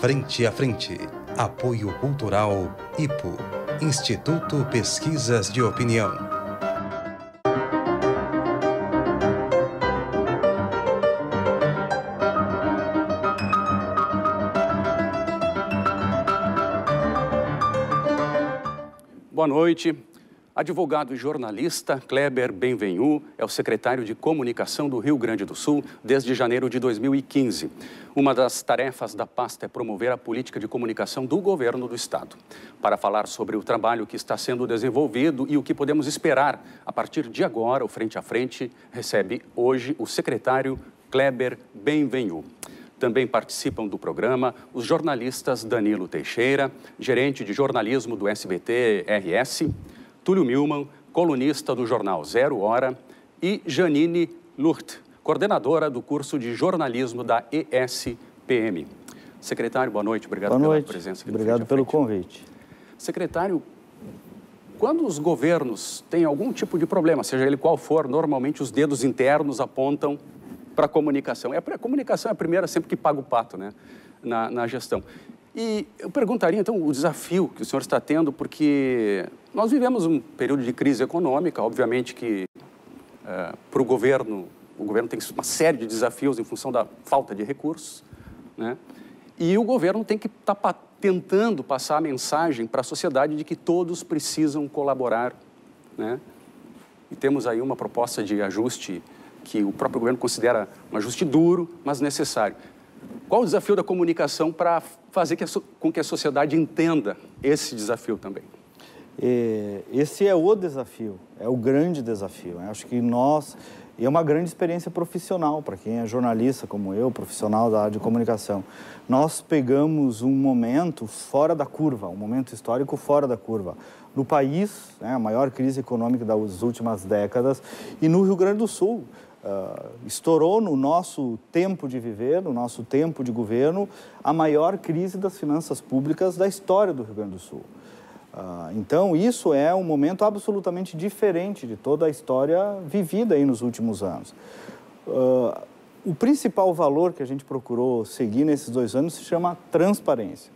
Frente a Frente. Apoio Cultural IPO. Instituto Pesquisas de Opinião. Boa noite. Advogado e jornalista Kleber Benvenu é o secretário de Comunicação do Rio Grande do Sul desde janeiro de 2015. Uma das tarefas da pasta é promover a política de comunicação do governo do estado. Para falar sobre o trabalho que está sendo desenvolvido e o que podemos esperar a partir de agora, o Frente a Frente recebe hoje o secretário Kleber Benvenu. Também participam do programa os jornalistas Danilo Teixeira, gerente de jornalismo do SBT-RS, Túlio Milman, colunista do jornal Zero Hora, e Janine Lurt, coordenadora do curso de jornalismo da ESPM. Secretário, boa noite. Obrigado pela presença aqui. Obrigado pelo convite. Secretário, quando os governos têm algum tipo de problema, seja ele qual for, normalmente os dedos internos apontam para a comunicação. A comunicação é a primeira sempre que paga o pato, né, na gestão. E eu perguntaria, então, o desafio que o senhor está tendo, porque nós vivemos um período de crise econômica, obviamente que para o governo tem uma série de desafios em função da falta de recursos, né? E o governo tem que estar tentando passar a mensagem para a sociedade de que todos precisam colaborar, né? E temos aí uma proposta de ajuste que o próprio governo considera um ajuste duro, mas necessário. Qual o desafio da comunicação para fazer com que a sociedade entenda esse desafio também? Esse é o desafio, é o grande desafio. Acho que é uma grande experiência profissional para quem é jornalista como eu, profissional da área de comunicação. Nós pegamos um momento fora da curva, um momento histórico fora da curva. No país, a maior crise econômica das últimas décadas, e no Rio Grande do Sul. Estourou no nosso tempo de viver, no nosso tempo de governo, a maior crise das finanças públicas da história do Rio Grande do Sul. Então, isso é um momento absolutamente diferente de toda a história vivida aí nos últimos anos. O principal valor que a gente procurou seguir nesses 2 anos se chama transparência.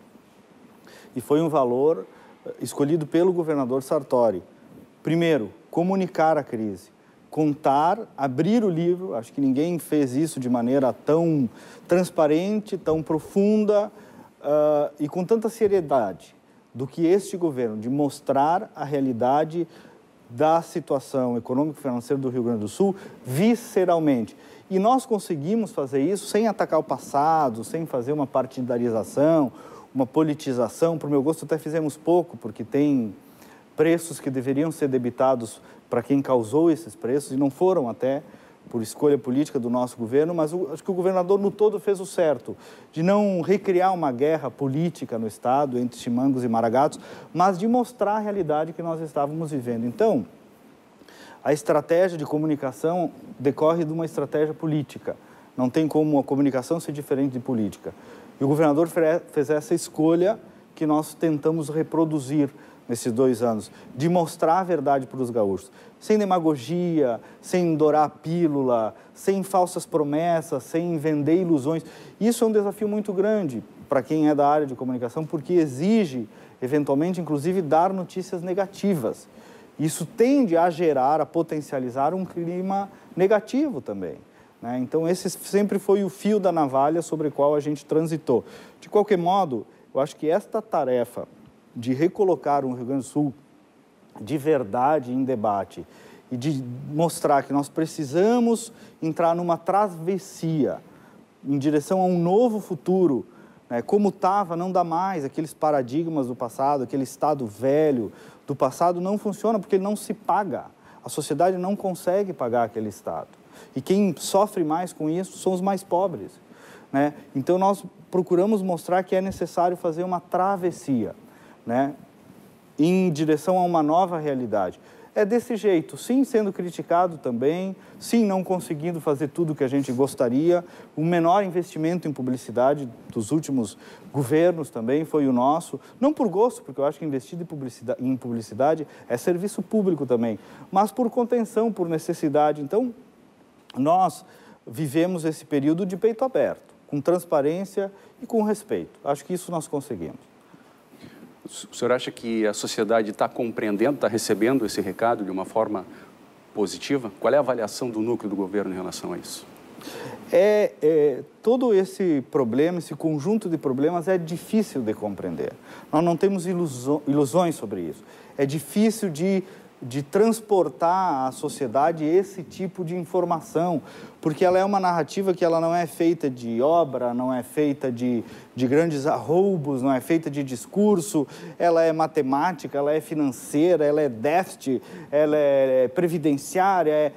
E foi um valor escolhido pelo governador Sartori. Primeiro, comunicar a crise. Contar, abrir o livro, acho que ninguém fez isso de maneira tão transparente, tão profunda e com tanta seriedade do que este governo, de mostrar a realidade da situação econômico-financeira do Rio Grande do Sul visceralmente. E nós conseguimos fazer isso sem atacar o passado, sem fazer uma partidarização, uma politização. Para o meu gosto, até fizemos pouco, porque tem preços que deveriam ser debitados para quem causou esses preços, e não foram até por escolha política do nosso governo, mas acho que o governador no todo fez o certo, de não recriar uma guerra política no estado entre chimangos e maragatos, mas de mostrar a realidade que nós estávamos vivendo. Então, a estratégia de comunicação decorre de uma estratégia política. Não tem como a comunicação ser diferente de política. E o governador fez essa escolha que nós tentamos reproduzir nesses 2 anos, de mostrar a verdade para os gaúchos, sem demagogia, sem dourar a pílula, sem falsas promessas, sem vender ilusões. Isso é um desafio muito grande para quem é da área de comunicação, porque exige, eventualmente, inclusive, dar notícias negativas. Isso tende a gerar, a potencializar um clima negativo também, né? Então, esse sempre foi o fio da navalha sobre o qual a gente transitou. De qualquer modo, eu acho que esta tarefa de recolocar o Rio Grande do Sul de verdade em debate e de mostrar que nós precisamos entrar numa travessia em direção a um novo futuro, né? Como estava, não dá mais, aqueles paradigmas do passado, aquele estado velho do passado não funciona porque ele não se paga. A sociedade não consegue pagar aquele estado. E quem sofre mais com isso são os mais pobres, né? Então, nós procuramos mostrar que é necessário fazer uma travessia, né, em direção a uma nova realidade. É desse jeito, sim, sendo criticado também, sim, não conseguindo fazer tudo o que a gente gostaria. O menor investimento em publicidade dos últimos governos também foi o nosso, não por gosto, porque eu acho que investir em publicidade é serviço público também, mas por contenção, por necessidade. Então, nós vivemos esse período de peito aberto, com transparência e com respeito. Acho que isso nós conseguimos. O senhor acha que a sociedade está compreendendo, está recebendo esse recado de uma forma positiva? Qual é a avaliação do núcleo do governo em relação a isso? Todo esse problema, esse conjunto de problemas é difícil de compreender. Nós não temos ilusões sobre isso. É difícil de transportar à sociedade esse tipo de informação, porque ela é uma narrativa que ela não é feita de obra, não é feita de grandes arroubos, não é feita de discurso, ela é matemática, ela é financeira, ela é déficit, ela é previdenciária,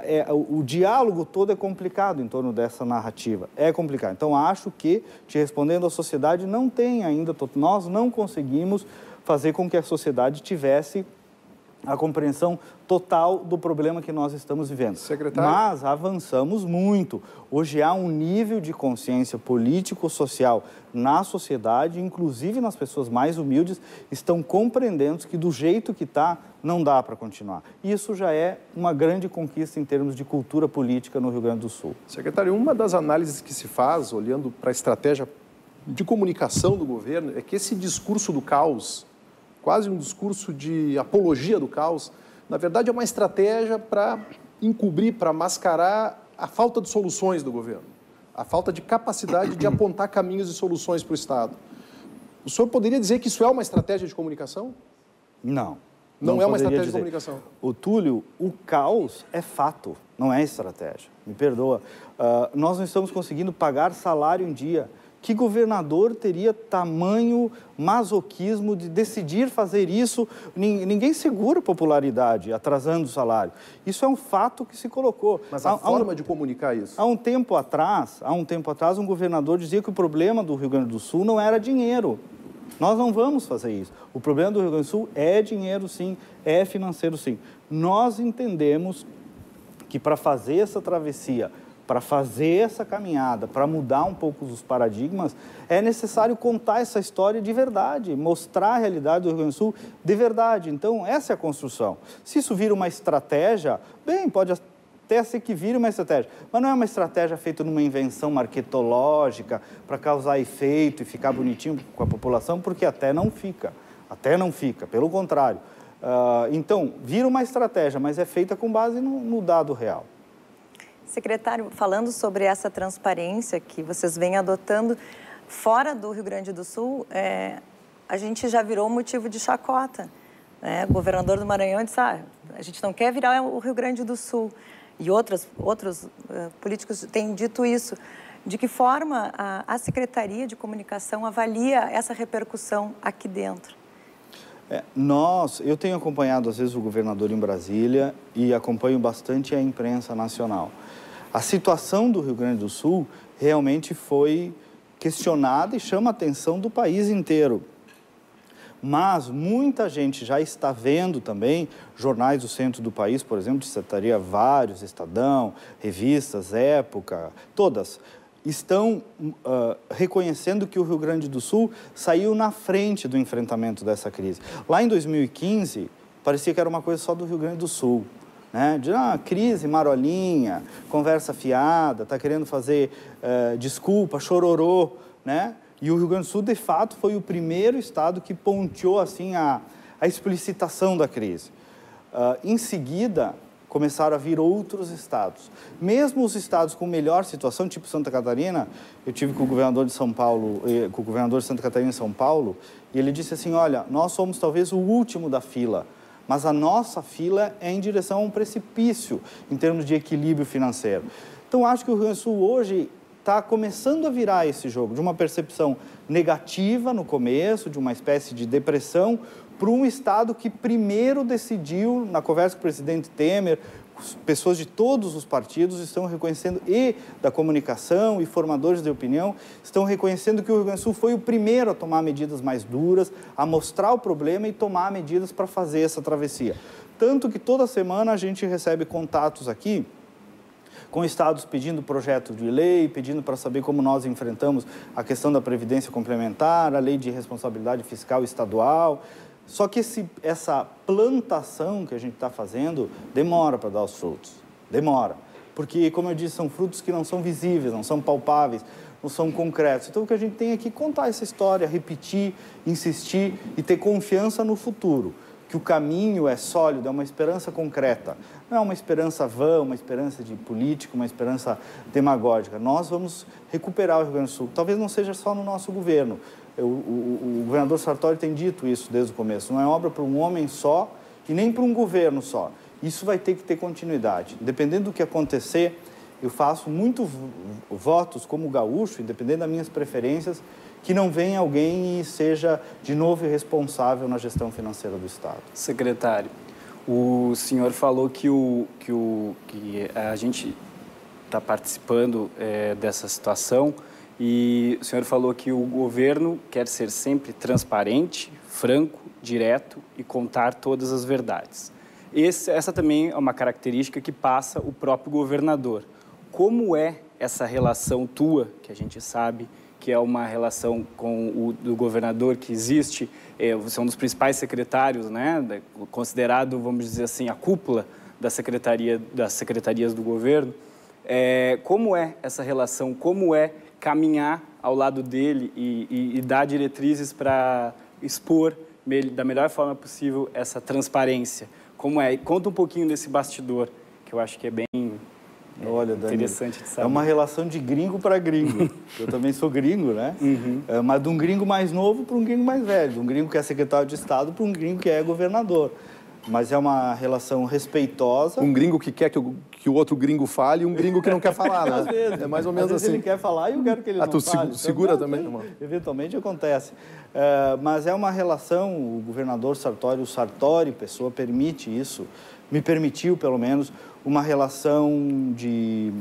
o diálogo todo é complicado em torno dessa narrativa, é complicado. Então, acho que, te respondendo, a sociedade não tem ainda, nós não conseguimos fazer com que a sociedade tivesse a compreensão total do problema que nós estamos vivendo. Secretário? Mas avançamos muito. Hoje há um nível de consciência político-social na sociedade, inclusive nas pessoas mais humildes, estão compreendendo que do jeito que está, não dá para continuar. Isso já é uma grande conquista em termos de cultura política no Rio Grande do Sul. Secretário, uma das análises que se faz, olhando para a estratégia de comunicação do governo, é que esse discurso do caos, quase um discurso de apologia do caos, na verdade é uma estratégia para encobrir, para mascarar a falta de soluções do governo, a falta de capacidade de apontar caminhos e soluções para o Estado. O senhor poderia dizer que isso é uma estratégia de comunicação? Não. Não é uma estratégia de comunicação. O Túlio, o caos é fato, não é estratégia. Me perdoa. Nós não estamos conseguindo pagar salário em dia. Que governador teria tamanho masoquismo de decidir fazer isso? Ninguém segura popularidade atrasando o salário. Isso é um fato que se colocou. Mas a forma de comunicar isso? Há um tempo atrás, um governador dizia que o problema do Rio Grande do Sul não era dinheiro. Nós não vamos fazer isso. O problema do Rio Grande do Sul é dinheiro, sim, é financeiro, sim. Nós entendemos que para fazer essa travessia, para fazer essa caminhada, para mudar um pouco os paradigmas, é necessário contar essa história de verdade, mostrar a realidade do Rio Grande do Sul de verdade. Então, essa é a construção. Se isso vira uma estratégia, bem, pode até ser que vire uma estratégia, mas não é uma estratégia feita numa invenção marketológica para causar efeito e ficar bonitinho com a população, porque até não fica, pelo contrário. Então, vira uma estratégia, mas é feita com base no dado real. Secretário, falando sobre essa transparência que vocês vêm adotando, fora do Rio Grande do Sul, a gente já virou motivo de chacota. O governador do Maranhão disse, a gente não quer virar o Rio Grande do Sul. E outros políticos têm dito isso. De que forma a Secretaria de Comunicação avalia essa repercussão aqui dentro? Eu tenho acompanhado, às vezes, o governador em Brasília e acompanho bastante a imprensa nacional. A situação do Rio Grande do Sul realmente foi questionada e chama a atenção do país inteiro. Mas muita gente já está vendo também, jornais do centro do país, por exemplo, citaria vários, Estadão, revistas, Época, todas, estão reconhecendo que o Rio Grande do Sul saiu na frente do enfrentamento dessa crise. Lá em 2015, parecia que era uma coisa só do Rio Grande do Sul. De crise, marolinha, conversa fiada, está querendo fazer desculpa, chororô, E o Rio Grande do Sul, de fato, foi o primeiro estado que ponteou assim, a explicitação da crise. Em seguida, começaram a vir outros estados. Mesmo os estados com melhor situação, tipo Santa Catarina, eu tive com o governador de São Paulo, com o governador de Santa Catarina em São Paulo, e ele disse assim, olha, nós somos talvez o último da fila, mas a nossa fila é em direção a um precipício em termos de equilíbrio financeiro. Então, acho que o Rio Grande do Sul hoje está começando a virar esse jogo, de uma percepção negativa no começo, de uma espécie de depressão, para um Estado que primeiro decidiu, na conversa com o presidente Temer, pessoas de todos os partidos estão reconhecendo, e da comunicação, e formadores de opinião, estão reconhecendo que o Rio Grande do Sul foi o primeiro a tomar medidas mais duras, a mostrar o problema e tomar medidas para fazer essa travessia. Tanto que toda semana a gente recebe contatos aqui, com estados pedindo projeto de lei, pedindo para saber como nós enfrentamos a questão da previdência complementar, a lei de responsabilidade fiscal estadual. Só que essa plantação que a gente está fazendo demora para dar os frutos, demora. porque, como eu disse, são frutos que não são visíveis, não são palpáveis, não são concretos. Então, o que a gente tem é que contar essa história, repetir, insistir e ter confiança no futuro, que o caminho é sólido, é uma esperança concreta. Não é uma esperança vã, uma esperança de político, uma esperança demagógica. Nós vamos recuperar o Rio Grande do Sul. Talvez não seja só no nosso governo. O governador Sartori tem dito isso desde o começo. Não é obra para um homem só e nem para um governo só. Isso vai ter que ter continuidade. Dependendo do que acontecer, eu faço muitos votos como gaúcho, independente das minhas preferências, que não venha alguém e seja de novo irresponsável na gestão financeira do Estado. Secretário, o senhor falou que a gente está participando dessa situação e o senhor falou que o governo quer ser sempre transparente, franco, direto e contar todas as verdades. Essa também é uma característica que passa o próprio governador. Como é essa relação tua, que a gente sabe que é uma relação com o do governador que existe, você é um dos principais secretários, né, considerado, vamos dizer assim, a cúpula das secretarias do governo. Como é essa relação? Como é caminhar ao lado dele e dar diretrizes para expor da melhor forma possível essa transparência? Como é? Conta um pouquinho desse bastidor, que eu acho que é bem... Olha, Danilo, interessante de saber. É uma relação de gringo para gringo. Eu também sou gringo, né? Uhum. Mas de um gringo mais novo para um gringo mais velho. De um gringo que é secretário de Estado para um gringo que é governador. Mas é uma relação respeitosa. Um gringo que quer que o outro gringo fale e um gringo que não quer falar, né? Às vezes. É mais ou menos às vezes assim. Ele quer falar e eu quero que ele não fale. Tu segura então, também, irmão? Eventualmente acontece. Mas é uma relação, o governador Sartori, o Sartori, pessoa, permite isso, me permitiu, pelo menos, uma relação de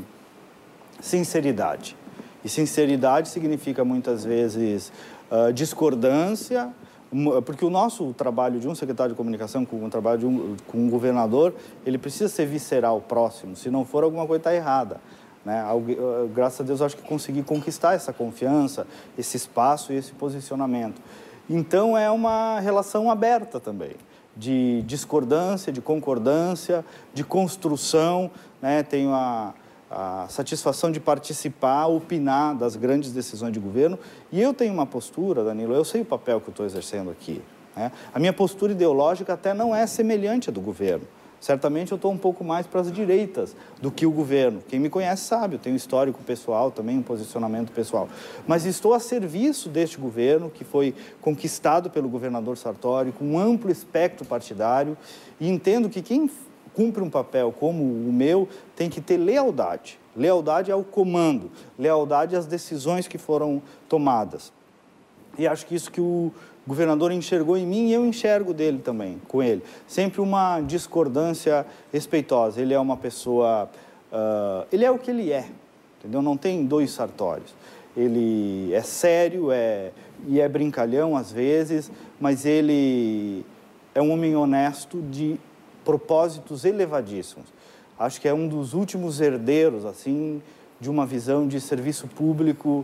sinceridade. E sinceridade significa, muitas vezes, discordância, porque o nosso trabalho de um secretário de comunicação com o trabalho com um governador, ele precisa ser visceral, próximo. Se não for, alguma coisa está errada. Né? Graças a Deus, eu acho que consegui conquistar essa confiança, esse espaço e esse posicionamento. Então, é uma relação aberta também, de discordância, de concordância, de construção, né? Tenho a satisfação de participar, opinar das grandes decisões de governo. E eu tenho uma postura, Danilo, eu sei o papel que eu estou exercendo aqui, né? A minha postura ideológica até não é semelhante à do governo. Certamente eu estou um pouco mais para as direitas do que o governo. Quem me conhece sabe, eu tenho um histórico pessoal também, um posicionamento pessoal. Mas estou a serviço deste governo, que foi conquistado pelo governador Sartori, com um amplo espectro partidário, e entendo que quem cumpre um papel como o meu tem que ter lealdade. Lealdade ao comando, lealdade às decisões que foram tomadas. E acho que isso que o governador enxergou em mim e eu enxergo dele também, com ele. Sempre uma discordância respeitosa. Ele é uma pessoa... ele é o que ele é, entendeu? Não tem dois Sartórios. Ele é sério e é brincalhão às vezes, mas ele é um homem honesto de propósitos elevadíssimos. Acho que é um dos últimos herdeiros, assim, de uma visão de serviço público,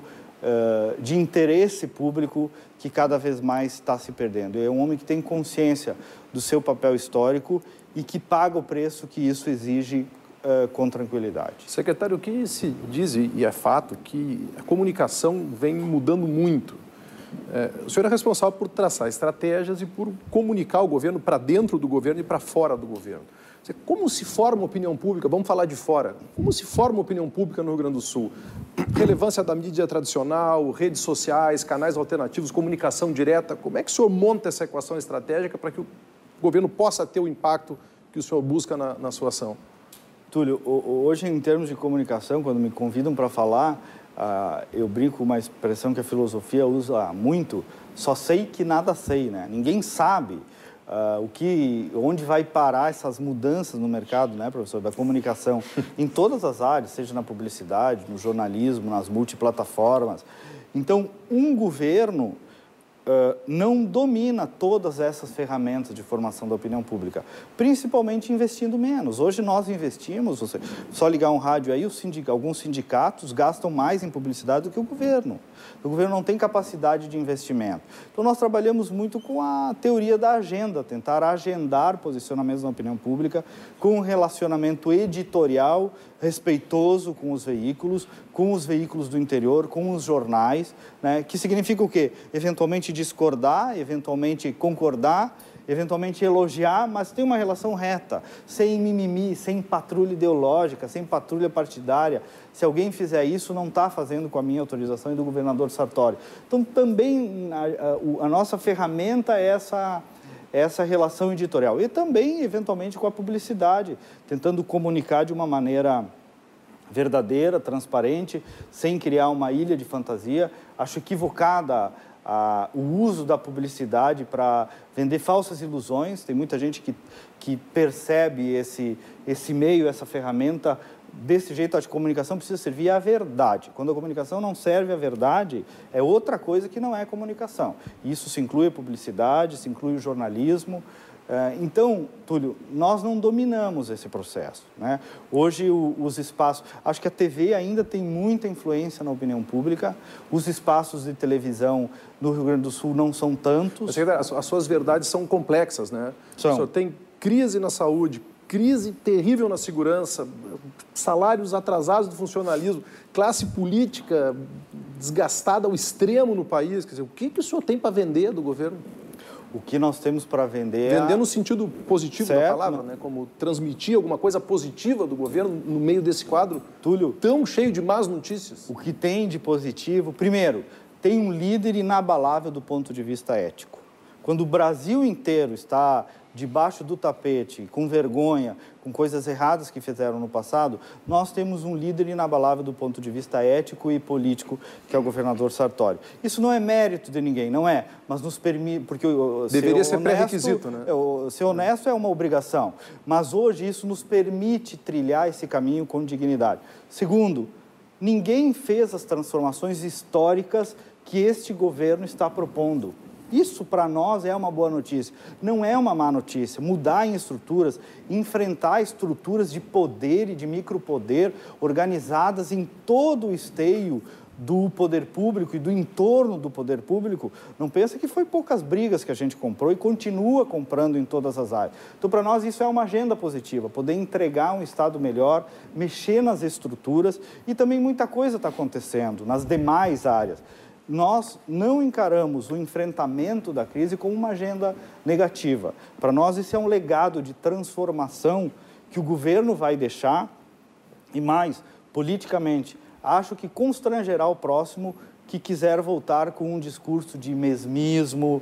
de interesse público que cada vez mais está se perdendo. É um homem que tem consciência do seu papel histórico e que paga o preço que isso exige com tranquilidade. Secretário, o que se diz, e é fato, que a comunicação vem mudando muito. O senhor é responsável por traçar estratégias e por comunicar o governo para dentro do governo e para fora do governo. Como se forma a opinião pública? Vamos falar de fora. Como se forma a opinião pública no Rio Grande do Sul? Relevância da mídia tradicional, redes sociais, canais alternativos, comunicação direta. Como é que o senhor monta essa equação estratégica para que o governo possa ter o impacto que o senhor busca na sua ação? Túlio, hoje, em termos de comunicação, quando me convidam para falar, eu brinco com uma expressão que a filosofia usa muito, só sei que nada sei, né? Ninguém sabe onde vai parar essas mudanças no mercado, né, professor, da comunicação, em todas as áreas, seja na publicidade, no jornalismo, nas multiplataformas. Então, um governo não domina todas essas ferramentas de formação da opinião pública, principalmente investindo menos. Hoje nós investimos, só ligar um rádio aí, alguns sindicatos gastam mais em publicidade do que o governo. O governo não tem capacidade de investimento. Então nós trabalhamos muito com a teoria da agenda, tentar agendar posicionamentos na opinião pública com um relacionamento editorial respeitoso com os veículos do interior, com os jornais, né? Que significa o quê? Eventualmente discordar, eventualmente concordar, eventualmente elogiar, mas tem uma relação reta, sem mimimi, sem patrulha ideológica, sem patrulha partidária. Se alguém fizer isso, não está fazendo com a minha autorização e do governador Sartori. Então, também a nossa ferramenta é essa relação editorial. E também, eventualmente, com a publicidade, tentando comunicar de uma maneira verdadeira, transparente, sem criar uma ilha de fantasia. Acho equivocada o uso da publicidade para vender falsas ilusões. Tem muita gente que percebe esse meio, essa ferramenta desse jeito. A comunicação precisa servir à verdade. Quando a comunicação não serve à verdade, é outra coisa que não é comunicação. Isso se inclui a publicidade, se inclui o jornalismo. Então, Túlio, nós não dominamos esse processo, né? Hoje, os espaços... Acho que a TV ainda tem muita influência na opinião pública. Os espaços de televisão no Rio Grande do Sul não são tantos. As suas verdades são complexas, né? São. O senhor tem crise na saúde, crise terrível na segurança, salários atrasados do funcionalismo, classe política desgastada ao extremo no país. Quer dizer, o que o senhor tem para vender do governo? O que nós temos para vender Vender no sentido positivo da palavra, né? Como transmitir alguma coisa positiva do governo no meio desse quadro, Túlio, tão cheio de más notícias. O que tem de positivo, primeiro, tem um líder inabalável do ponto de vista ético. Quando o Brasil inteiro está debaixo do tapete, com vergonha, com coisas erradas que fizeram no passado, nós temos um líder inabalável do ponto de vista ético e político, que é o governador Sartori. Isso não é mérito de ninguém, não é, mas nos permite... Porque deveria ser pré-requisito, né? Ser honesto é uma obrigação, mas hoje isso nos permite trilhar esse caminho com dignidade. Segundo, ninguém fez as transformações históricas que este governo está propondo. Isso, para nós, é uma boa notícia. Não é uma má notícia. Mudar em estruturas, enfrentar estruturas de poder e de micropoder organizadas em todo o esteio do poder público e do entorno do poder público. Não pensa que foi poucas brigas que a gente comprou e continua comprando em todas as áreas. Então, para nós, isso é uma agenda positiva, poder entregar um Estado melhor, mexer nas estruturas e também muita coisa está acontecendo nas demais áreas. Nós não encaramos o enfrentamento da crise como uma agenda negativa. Para nós, isso é um legado de transformação que o governo vai deixar e mais, politicamente, acho que constrangerá o próximo que quiser voltar com um discurso de mesmismo,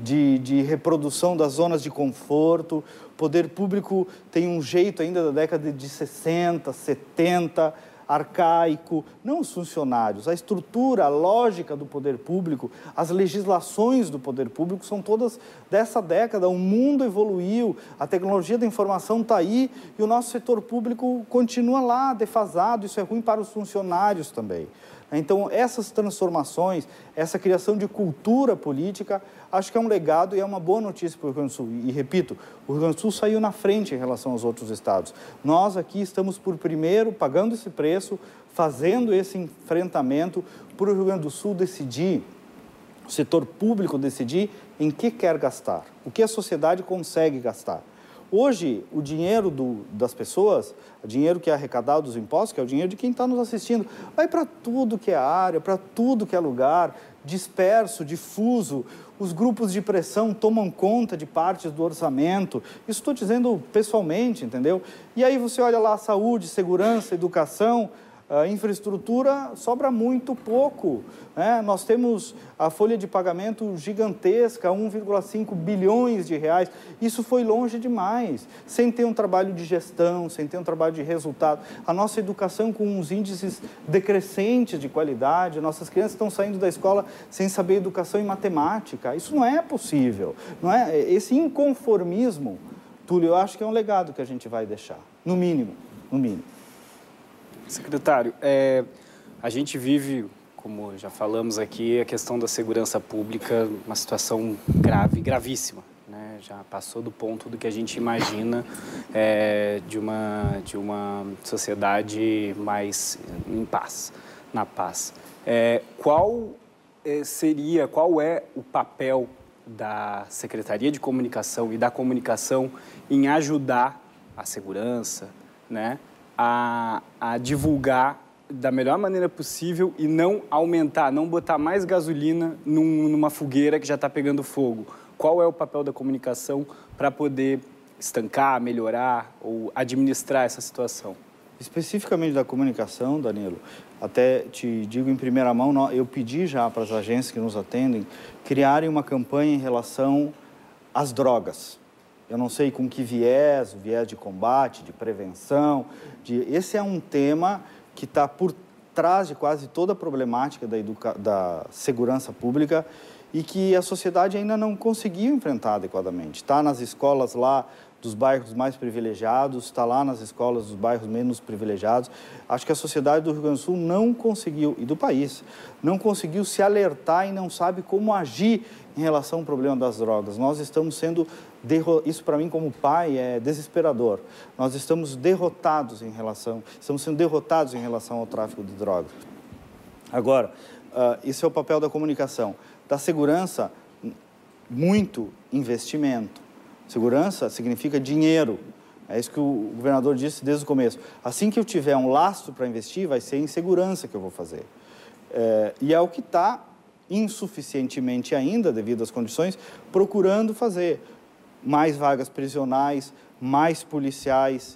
de reprodução das zonas de conforto. O poder público tem um jeito ainda da década de 60, 70... arcaico, não os funcionários, a estrutura, a lógica do poder público, as legislações do poder público são todas dessa década. O mundo evoluiu, a tecnologia da informação está aí e o nosso setor público continua lá, defasado. Isso é ruim para os funcionários também. Então, essas transformações, essa criação de cultura política, acho que é um legado e é uma boa notícia para o Rio Grande do Sul. E, repito, o Rio Grande do Sul saiu na frente em relação aos outros estados. Nós aqui estamos por primeiro, pagando esse preço, fazendo esse enfrentamento para o Rio Grande do Sul decidir, o setor público decidir em que quer gastar, o que a sociedade consegue gastar. Hoje, o dinheiro das pessoas, o dinheiro que é arrecadado dos impostos, que é o dinheiro de quem está nos assistindo, vai para tudo que é área, para tudo que é lugar, disperso, difuso. Os grupos de pressão tomam conta de partes do orçamento. Isso estou dizendo pessoalmente, entendeu? E aí você olha lá, saúde, segurança, educação, a infraestrutura, sobra muito pouco, né? Nós temos a folha de pagamento gigantesca, 1,5 bilhões de reais. Isso foi longe demais, sem ter um trabalho de gestão, sem ter um trabalho de resultado. A nossa educação com uns índices decrescentes de qualidade, nossas crianças estão saindo da escola sem saber educação e matemática. Isso não é possível, não é? Esse inconformismo, Túlio, eu acho que é um legado que a gente vai deixar, no mínimo, no mínimo. Secretário, a gente vive, como já falamos aqui, a questão da segurança pública, uma situação grave, gravíssima, né? Já passou do ponto do que a gente imagina de uma sociedade mais em paz, na paz. Qual é o papel da Secretaria de Comunicação e da Comunicação em ajudar a segurança, né, a divulgar da melhor maneira possível e não aumentar, não botar mais gasolina numa fogueira que já está pegando fogo? Qual é o papel da comunicação para poder estancar, melhorar ou administrar essa situação? Especificamente da comunicação, Danilo, até te digo em primeira mão, eu pedi já para as agências que nos atendem criarem uma campanha em relação às drogas. Eu não sei com que viés, o viés de combate, de prevenção. Esse é um tema que está por trás de quase toda a problemática da segurança pública e que a sociedade ainda não conseguiu enfrentar adequadamente. Está nas escolas lá dos bairros mais privilegiados, está lá nas escolas dos bairros menos privilegiados. Acho que a sociedade do Rio Grande do Sul não conseguiu, e do país, não conseguiu se alertar e não sabe como agir em relação ao problema das drogas. Nós estamos sendo isso para mim como pai é desesperador. Nós estamos sendo derrotados em relação ao tráfico de drogas. Agora, isso é o papel da comunicação. Da segurança, muito investimento. Segurança significa dinheiro. É isso que o governador disse desde o começo. Assim que eu tiver um lastro para investir, vai ser em segurança que eu vou fazer. E é o que está insuficientemente ainda, devido às condições, procurando fazer. Mais vagas prisionais, mais policiais,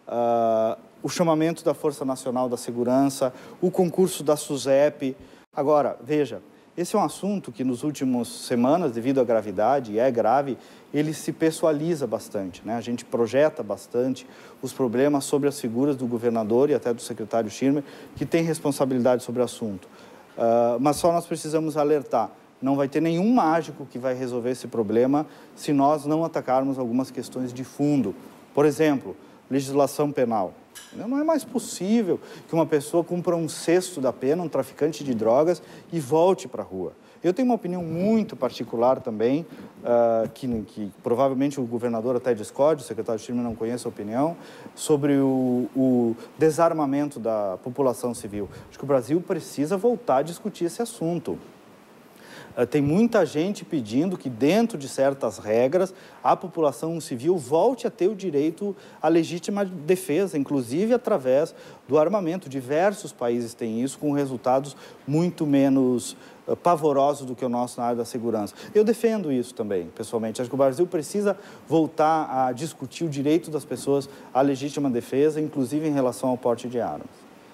o chamamento da Força Nacional da Segurança, o concurso da SUSEP. Agora, veja, esse é um assunto que nas últimas semanas, devido à gravidade, e é grave, ele se pessoaliza bastante, né? A gente projeta bastante os problemas sobre as figuras do governador e até do secretário Schirmer, que tem responsabilidade sobre o assunto. Mas só nós precisamos alertar. Não vai ter nenhum mágico que vai resolver esse problema se nós não atacarmos algumas questões de fundo. Por exemplo, legislação penal. Não é mais possível que uma pessoa cumpra um sexto da pena, um traficante de drogas, e volte para a rua. Eu tenho uma opinião muito particular também, que provavelmente o governador até discorde, o secretário Schirmer não conhece a opinião, sobre o desarmamento da população civil. Acho que o Brasil precisa voltar a discutir esse assunto. Tem muita gente pedindo que, dentro de certas regras, a população civil volte a ter o direito à legítima defesa, inclusive através do armamento. Diversos países têm isso, com resultados muito menos pavorosos do que o nosso na área da segurança. Eu defendo isso também, pessoalmente. Acho que o Brasil precisa voltar a discutir o direito das pessoas à legítima defesa, inclusive em relação ao porte de armas.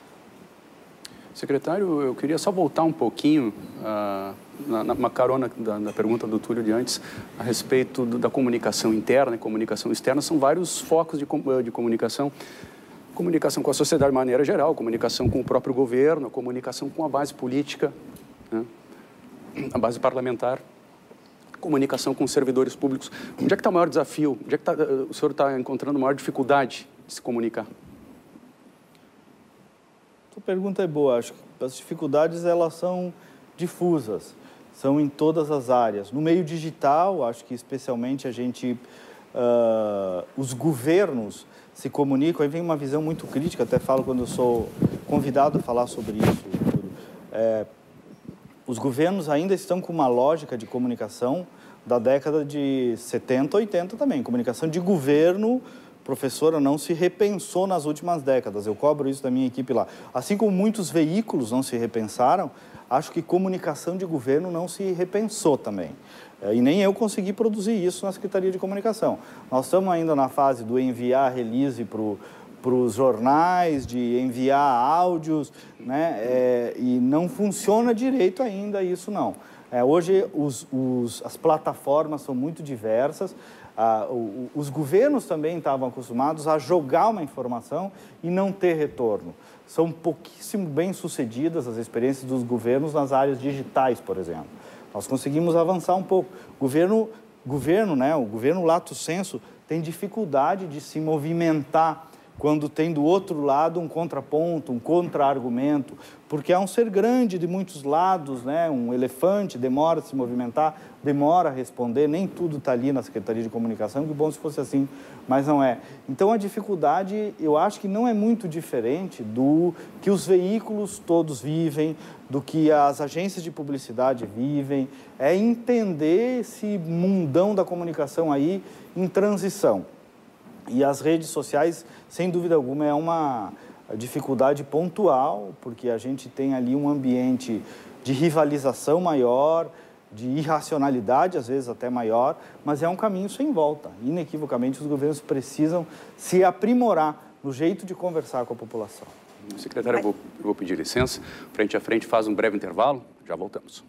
Secretário, eu queria só voltar um pouquinho na carona da pergunta do Túlio de antes, a respeito da comunicação interna e comunicação externa. São vários focos de comunicação. Comunicação com a sociedade de maneira geral, comunicação com o próprio governo, comunicação com a base política, né? A base parlamentar, comunicação com os servidores públicos. Onde é que está o maior desafio? Onde é que o senhor está encontrando a maior dificuldade de se comunicar? A sua pergunta é boa. Acho que as dificuldades elas são difusas, são em todas as áreas. No meio digital, acho que especialmente os governos se comunicam. Aí vem uma visão muito crítica, até falo quando eu sou convidado a falar sobre isso. Os governos ainda estão com uma lógica de comunicação da década de 70, 80 também. Comunicação de governo, professora, não se repensou nas últimas décadas. Eu cobro isso da minha equipe lá. Assim como muitos veículos não se repensaram, acho que comunicação de governo não se repensou também. E nem eu consegui produzir isso na Secretaria de Comunicação. Nós estamos ainda na fase do enviar release para os jornais, de enviar áudios, né? E não funciona direito ainda isso, não. Hoje, as plataformas são muito diversas. Os governos também estavam acostumados a jogar uma informação e não ter retorno. São pouquíssimo bem-sucedidas as experiências dos governos nas áreas digitais, por exemplo. Nós conseguimos avançar um pouco. O governo lato sensu tem dificuldade de se movimentar quando tem do outro lado um contraponto, um contra-argumento, porque é um ser grande de muitos lados, né? Um elefante demora a se movimentar, demora a responder, nem tudo está ali na Secretaria de Comunicação, que bom se fosse assim, mas não é. Então a dificuldade, eu acho que não é muito diferente do que os veículos todos vivem, do que as agências de publicidade vivem, é entender esse mundão da comunicação aí em transição. E as redes sociais, sem dúvida alguma, é uma dificuldade pontual, porque a gente tem ali um ambiente de rivalização maior, de irracionalidade, às vezes até maior, mas é um caminho sem volta. Inequivocamente, os governos precisam se aprimorar no jeito de conversar com a população. Secretário, eu vou pedir licença. Frente a Frente faz um breve intervalo, já voltamos.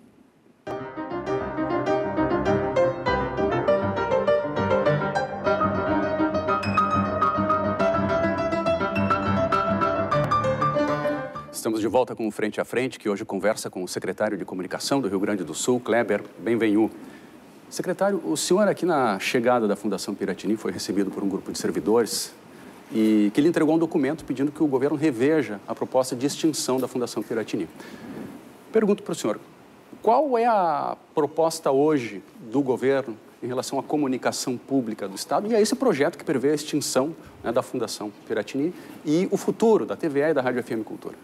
Estamos de volta com o Frente a Frente, que hoje conversa com o secretário de Comunicação do Rio Grande do Sul, Kleber Benvenu. Secretário, o senhor aqui na chegada da Fundação Piratini foi recebido por um grupo de servidores e que lhe entregou um documento pedindo que o governo reveja a proposta de extinção da Fundação Piratini. Pergunto para o senhor, qual é a proposta hoje do governo em relação à comunicação pública do Estado e a esse projeto que prevê a extinção, né, da Fundação Piratini e o futuro da TVE e da Rádio FM Cultura?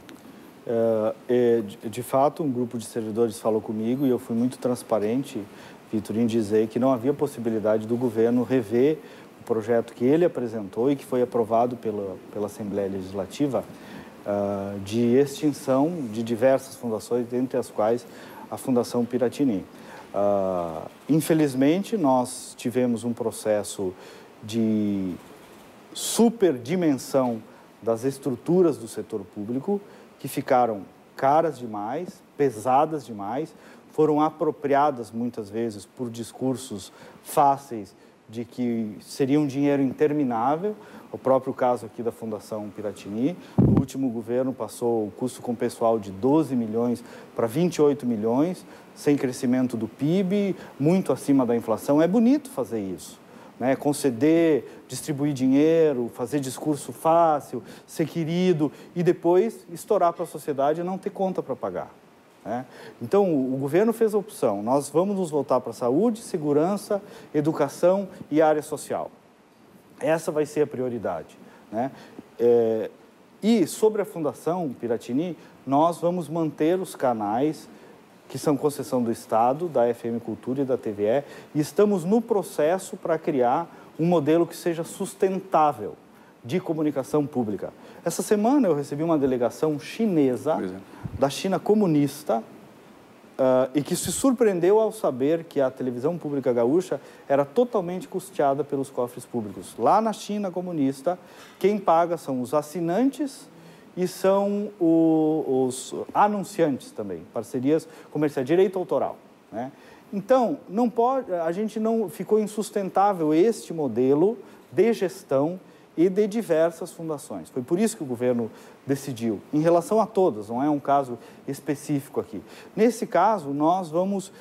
De fato, um grupo de servidores falou comigo e eu fui muito transparente, Vitor, em dizer que não havia possibilidade do governo rever o projeto que ele apresentou e que foi aprovado pela Assembleia Legislativa de extinção de diversas fundações, dentre as quais a Fundação Piratini. Infelizmente, nós tivemos um processo de superdimensão das estruturas do setor público, que ficaram caras demais, pesadas demais, foram apropriadas muitas vezes por discursos fáceis de que seria um dinheiro interminável. O próprio caso aqui da Fundação Piratini, o último governo passou o custo com pessoal de 12 milhões para 28 milhões, sem crescimento do PIB, muito acima da inflação. É bonito fazer isso, né? Conceder, distribuir dinheiro, fazer discurso fácil, ser querido e depois estourar para a sociedade e não ter conta para pagar, né? Então, o governo fez a opção, nós vamos nos voltar para a saúde, segurança, educação e área social. Essa vai ser a prioridade, né? E sobre a Fundação Piratini, nós vamos manter os canais que são concessão do Estado, da FM Cultura e da TVE, e estamos no processo para criar um modelo que seja sustentável de comunicação pública. Essa semana eu recebi uma delegação chinesa, da China comunista, e que se surpreendeu ao saber que a televisão pública gaúcha era totalmente custeada pelos cofres públicos. Lá na China comunista, quem paga são os assinantes e são os anunciantes também, parcerias comerciais, direito autoral, né? Então, não pode, a gente não ficou insustentável este modelo de gestão e de diversas fundações. Foi por isso que o governo decidiu, em relação a todas, não é um caso específico aqui. Nesse caso, nós vamos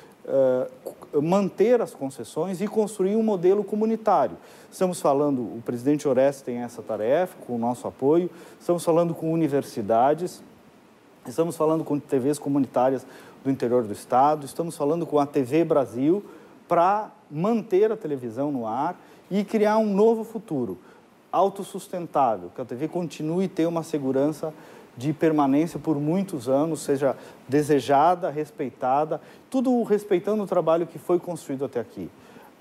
manter as concessões e construir um modelo comunitário. Estamos falando, o presidente Oreste tem essa tarefa, com o nosso apoio, estamos falando com universidades, estamos falando com TVs comunitárias do interior do estado, estamos falando com a TV Brasil para manter a televisão no ar e criar um novo futuro, autossustentável, que a TV continue a ter uma segurança de permanência por muitos anos, seja desejada, respeitada, tudo respeitando o trabalho que foi construído até aqui.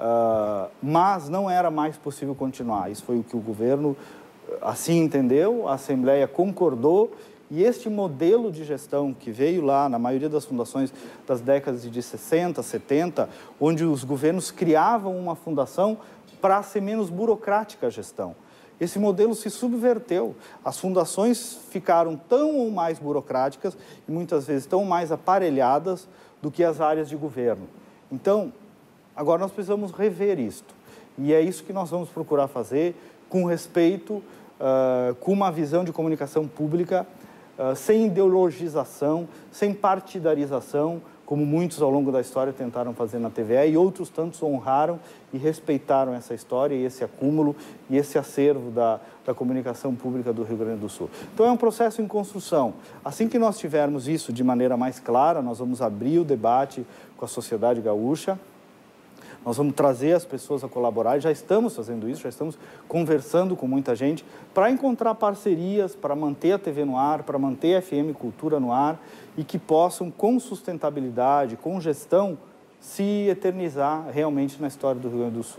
Mas não era mais possível continuar. Isso foi o que o governo assim entendeu, a Assembleia concordou, e este modelo de gestão que veio lá na maioria das fundações das décadas de 60, 70, onde os governos criavam uma fundação para ser menos burocrática a gestão. Esse modelo se subverteu. As fundações ficaram tão ou mais burocráticas e muitas vezes tão mais aparelhadas do que as áreas de governo. Então, agora nós precisamos rever isto. E é isso que nós vamos procurar fazer com respeito, com uma visão de comunicação pública, sem ideologização, sem partidarização, como muitos ao longo da história tentaram fazer na TVE, e outros tantos honraram e respeitaram essa história e esse acúmulo e esse acervo da comunicação pública do Rio Grande do Sul. Então é um processo em construção. Assim que nós tivermos isso de maneira mais clara, nós vamos abrir o debate com a sociedade gaúcha, nós vamos trazer as pessoas a colaborar, e já estamos fazendo isso, já estamos conversando com muita gente para encontrar parcerias, para manter a TV no ar, para manter a FM Cultura no ar e que possam, com sustentabilidade, com gestão, se eternizar realmente na história do Rio Grande do Sul.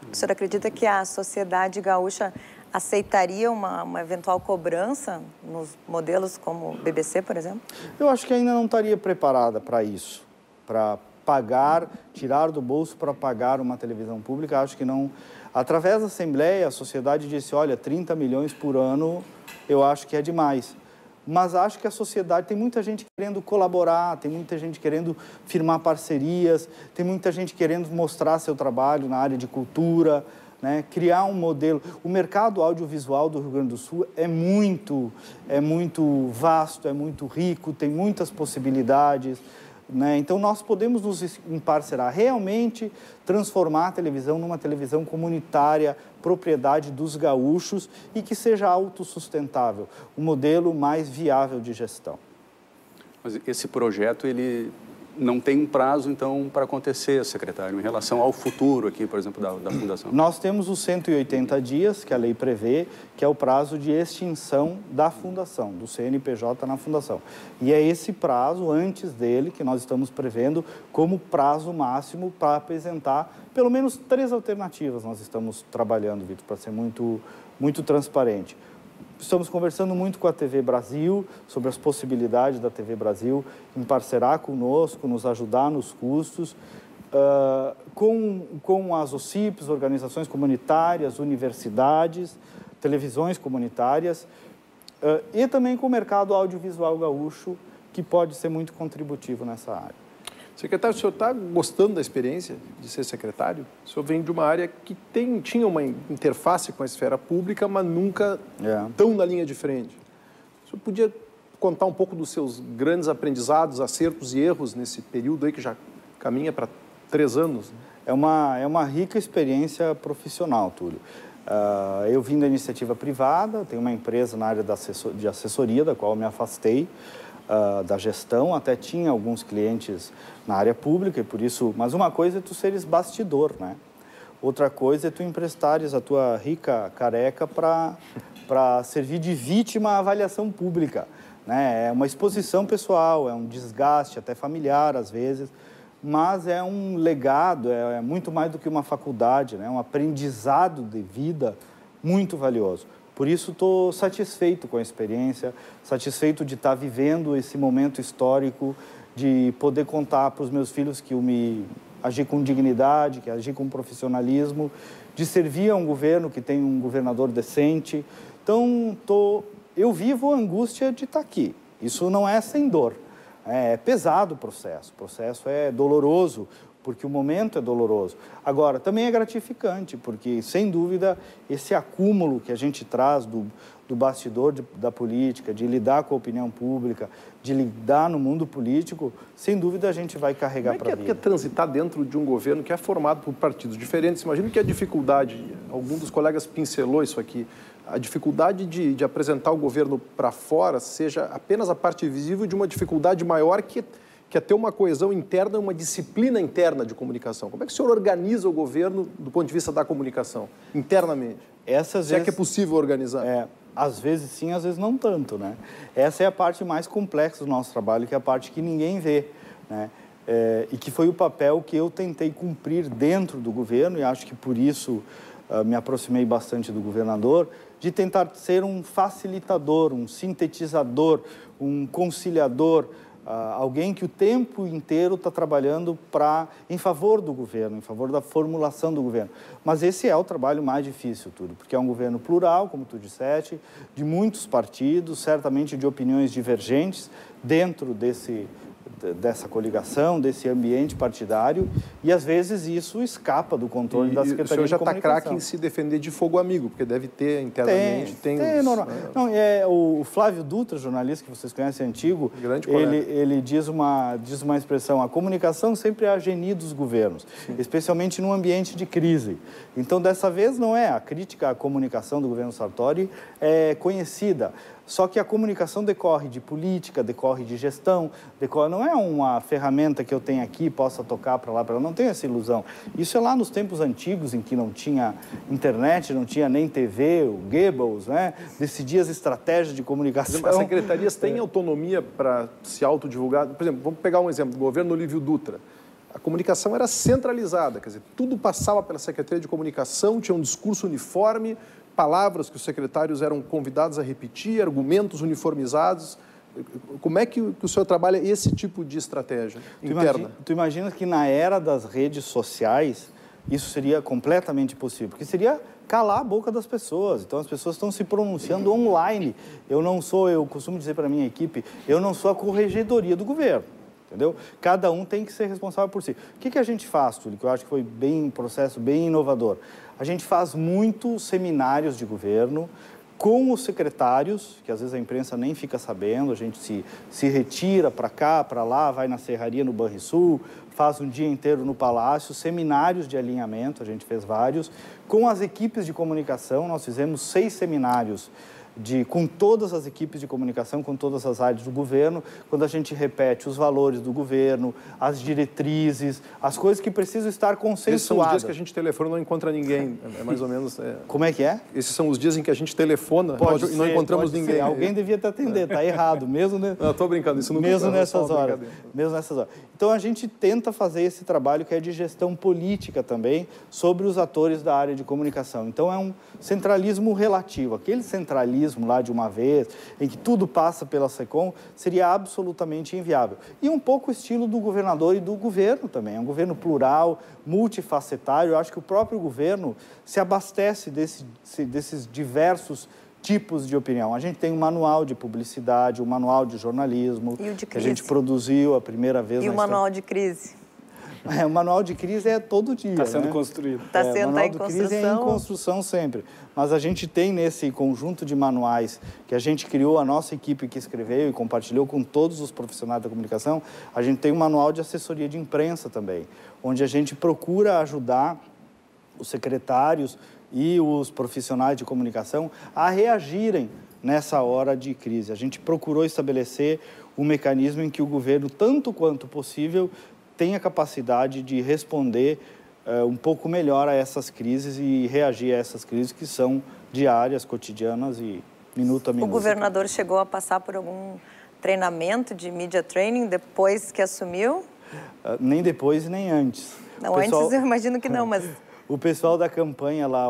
O senhor acredita que a sociedade gaúcha aceitaria uma eventual cobrança nos modelos como o BBC, por exemplo? Eu acho que ainda não estaria preparada para isso, para pagar, tirar do bolso para pagar uma televisão pública. Acho que não. Através da Assembleia, a sociedade disse, olha, 30 milhões por ano, eu acho que é demais. Mas acho que a sociedade, tem muita gente querendo colaborar, tem muita gente querendo firmar parcerias, tem muita gente querendo mostrar seu trabalho na área de cultura, né? Criar um modelo. O mercado audiovisual do Rio Grande do Sul é muito vasto, é muito rico, tem muitas possibilidades, né? Então, nós podemos nos emparcerar, realmente transformar a televisão numa televisão comunitária, propriedade dos gaúchos e que seja autossustentável, um modelo mais viável de gestão. Mas esse projeto, ele não tem um prazo, então, para acontecer, secretário, em relação ao futuro aqui, por exemplo, da Fundação? Nós temos os 180 dias, que a lei prevê, que é o prazo de extinção da Fundação, do CNPJ na Fundação. E é esse prazo, antes dele, que nós estamos prevendo como prazo máximo para apresentar pelo menos 3 alternativas. Nós estamos trabalhando, Vitor, para ser muito transparente. Estamos conversando muito com a TV Brasil sobre as possibilidades da TV Brasil em parcerar conosco, nos ajudar nos custos, com as OCIPs, organizações comunitárias, universidades, televisões comunitárias, e também com o mercado audiovisual gaúcho, que pode ser muito contributivo nessa área. Secretário, o senhor está gostando da experiência de ser secretário? O senhor vem de uma área que tinha uma interface com a esfera pública, mas nunca tão na linha de frente. O senhor podia contar um pouco dos seus grandes aprendizados, acertos e erros nesse período aí que já caminha para 3 anos? É uma rica experiência profissional, Túlio. Eu vim da iniciativa privada, tenho uma empresa na área de assessoria, da qual eu me afastei, da gestão, até tinha alguns clientes na área pública, e por isso... Mas uma coisa é tu seres bastidor, né? Outra coisa é tu emprestares a tua rica careca para servir de vítima à avaliação pública, né? É uma exposição pessoal, é um desgaste até familiar, às vezes, mas é um legado, é muito mais do que uma faculdade, né? É um aprendizado de vida muito valioso. Por isso, estou satisfeito com a experiência, satisfeito de estar vivendo esse momento histórico, de poder contar para os meus filhos que eu agi com dignidade, que agi com profissionalismo, de servir a um governo que tem um governador decente. Então, eu vivo a angústia de estar aqui. Isso não é sem dor. É pesado o processo é doloroso, porque o momento é doloroso. Agora, também é gratificante, porque, sem dúvida, esse acúmulo que a gente traz do bastidor da política, de lidar com a opinião pública, de lidar no mundo político, sem dúvida a gente vai carregar para a vida. Como é que é transitar dentro de um governo que é formado por partidos diferentes? Imagino que a dificuldade, algum dos colegas pincelou isso aqui, a dificuldade de apresentar o governo para fora seja apenas a parte visível de uma dificuldade maior que é ter uma coesão interna, uma disciplina interna de comunicação. Como é que o senhor organiza o governo do ponto de vista da comunicação, internamente? Se é que é possível organizar. Às vezes sim, às vezes não tanto, né? Essa é a parte mais complexa do nosso trabalho, que é a parte que ninguém vê, né? E que foi o papel que eu tentei cumprir dentro do governo, e acho que por isso me aproximei bastante do governador, de tentar ser um facilitador, um sintetizador, um conciliador, alguém que o tempo inteiro está trabalhando em favor do governo, em favor da formulação do governo. Mas esse é o trabalho mais difícil, Túlio, porque é um governo plural, como tu disseste, de muitos partidos, certamente de opiniões divergentes dentro dessa coligação, desse ambiente partidário, e às vezes isso escapa do controle da Secretaria de Comunicação. O senhor já está craque em se defender de fogo amigo, porque deve ter internamente... O Flávio Dutra, jornalista que vocês conhecem, antigo, ele diz uma expressão: a comunicação sempre é a genie dos governos, especialmente num ambiente de crise. Então, dessa vez, não é. A crítica à comunicação do governo Sartori é conhecida. Só que a comunicação decorre de política, decorre de gestão, não é uma ferramenta que eu tenho aqui, possa tocar para lá, para lá. Não tenho essa ilusão. Isso é lá nos tempos antigos, em que não tinha internet, não tinha nem TV, o Goebbels, né? Decidia as estratégias de comunicação. As secretarias têm autonomia para se autodivulgar? Por exemplo, vamos pegar um exemplo, do governo Olívio Dutra. a comunicação era centralizada, quer dizer, tudo passava pela Secretaria de Comunicação, tinha um discurso uniforme, palavras que os secretários eram convidados a repetir, argumentos uniformizados. Como é que o senhor trabalha esse tipo de estratégia interna? Tu imagina que na era das redes sociais isso seria completamente possível, porque seria calar a boca das pessoas. Então as pessoas estão se pronunciando online. Eu costumo dizer para a minha equipe, eu não sou a corregedoria do governo. Entendeu? Cada um tem que ser responsável por si. O que a gente faz, Túlio, que eu acho que foi um processo bem inovador? A gente faz muitos seminários de governo com os secretários, que às vezes a imprensa nem fica sabendo, a gente se retira para cá, para lá, vai na serraria no Banrisul, faz um dia inteiro no Palácio, seminários de alinhamento, a gente fez vários. Com as equipes de comunicação, nós fizemos 6 seminários com todas as equipes de comunicação, com todas as áreas do governo, quando a gente repete os valores do governo, as diretrizes, as coisas que precisam estar consensuadas. Esses são os dias que a gente telefona e não encontra ninguém, é mais ou menos... Como é que é? Esses são os dias em que a gente telefona e não encontramos ninguém. Ser. Alguém devia te atender, está errado, mesmo... Não, estou brincando, isso não mesmo nessas horas. Mesmo nessas horas. Então, a gente tenta fazer esse trabalho que é de gestão política também, sobre os atores da área de comunicação. Então, é um centralismo relativo. Aquele centralismo lá de uma vez, em que tudo passa pela SECOM, seria absolutamente inviável. E um pouco o estilo do governador e do governo também. É um governo plural, multifacetário. Eu acho que o próprio governo se abastece desses diversos tipos de opinião. A gente tem um manual de publicidade, um manual de jornalismo, que a gente produziu a primeira vez. E o manual de crise? O manual de crise é todo dia. Está sendo construído. Está sendo o manual de crise é em construção sempre. Mas a gente tem nesse conjunto de manuais que a gente criou, a nossa equipe que escreveu e compartilhou com todos os profissionais da comunicação, a gente tem um manual de assessoria de imprensa também, onde a gente procura ajudar os secretários e os profissionais de comunicação a reagirem nessa hora de crise. A gente procurou estabelecer um mecanismo em que o governo, tanto quanto possível, tenha capacidade de responder um pouco melhor a essas crises e reagir a essas crises que são diárias, cotidianas e minuto a minuto. O governador chegou a passar por algum treinamento de media training depois que assumiu? Nem depois nem antes. Não, antes eu imagino que não, mas... O pessoal da campanha lá,